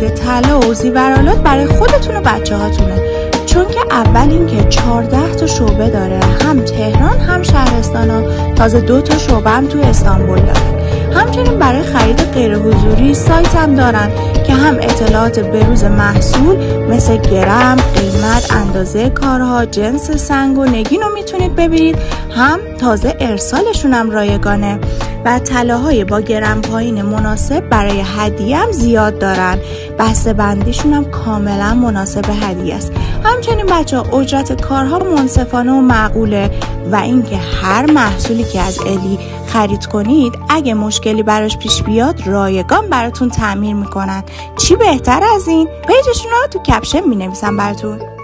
طلا و زیورالات برای خودتون و بچه هاتونه، چون که اول اینکه 14 تا شعبه داره، هم تهران هم شهرستان ها، تازه 2 تا شعبه هم تو استانبول داره. همچنین برای خرید غیر حضوری سایت هم دارن که هم اطلاعات بروز محصول مثل گرم، قیمت، اندازه کارها، جنس سنگ و نگین رو میتونید ببینید، هم تازه ارسالشون هم رایگانه و طلاهای با گرم پایین مناسب برای هدیه هم زیاد دارن. بسته بندیشون هم کاملا مناسب هدیه است. همچنین بچه ها اجرت کارها منصفانه و معقوله و اینکه هر محصولی که از الی خرید کنید اگه مشکلی براش پیش بیاد رایگان براتون تعمیر میکنن. چی بهتر از این؟ پیجشون رو تو کپشن مینویسم براتون.